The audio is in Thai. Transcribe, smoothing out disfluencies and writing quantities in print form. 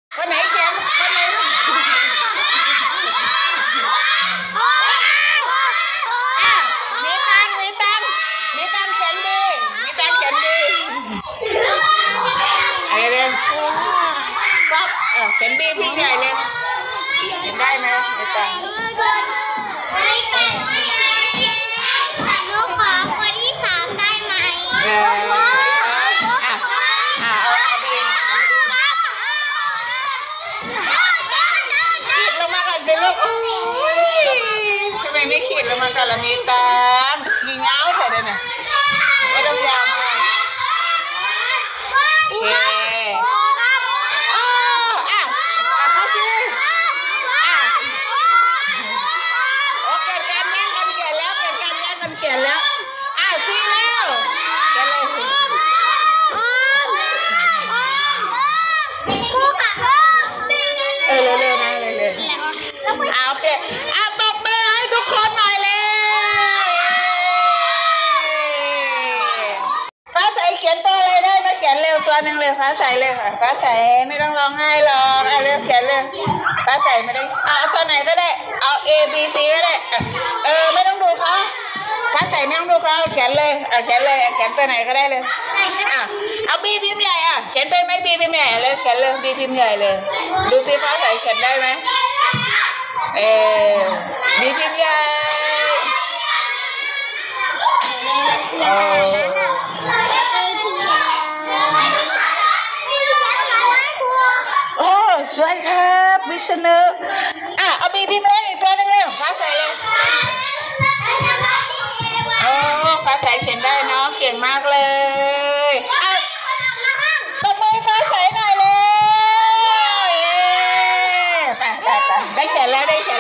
คนไหนเขียนคนไหนมีตังเขียนดีอะไรเลยซอบเขียนดีพี่ใหญ่เลยเห็นได้ไหมมีตังหนูขอคนที่3ได้ไหมขีดลงมาก่อนเป็นลูกทำไมไม่ขีดลงมาก่อนละมีตังมีเงาใส่ด้วยนะไม่ต้องยาวมากโอเคเข้าสิโอ้เกิดการแย่งกันเขียนแล้วซีแล้วเขียนเลยเร็วๆนะเร็วๆโอเคตบมือให้ทุกคนหน่อยเลยฟ้าใสเขียนตัวอะไรได้มาเขียนเร็วตัวหนึ่งเลยฟ้าใสเลยค่ะฟ้าใสไม่ต้องร้องไห้หรอกเร็วเขียนเลยฟ้าใสไม่ได้เอาตัวไหนก็ได้เอา A B C ก็ได้ไม่ต้องดูเขาฟ้าใสไม่ต้องดูเขาเขียนเลยเขียนตัวไหนก็ได้เลยเอา B พิมพ์ใหญ่เขียนเป็นไหม B พิมพ์ใหญ่เลยเขียนเลย B พิมพ์ใหญ่เลยดูสิฟ้าใสเขียนได้ไหมB พิมพ์ใหญ่โอ้สวยครับวิชเนอร์เอา B พิมพ์เล็กอีกตัวนึงเลยฟ้าใสเลยฟ้าใสเขียนได้เนาะเก่งมากเลยตบมือฟ้าใสหน่อยเลยไปได้เขียนแล้ว